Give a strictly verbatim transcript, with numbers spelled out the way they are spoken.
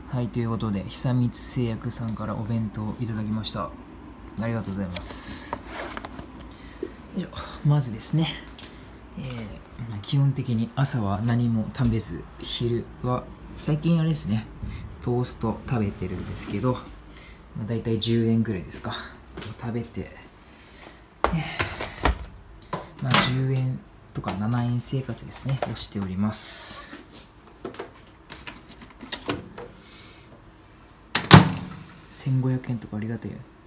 はい、ということで、久光製薬さんからお弁当いただきました。ありがとうございます。よいしょ。まずですね、えー、基本的に朝は何も食べず、昼は、最近あれですね、トースト食べてるんですけど、まあ、だいたいじゅうえんぐらいですか。食べて、まあ、じゅうえんとかななえん生活ですね、をしております。せんごひゃくえんとかありがたいよ。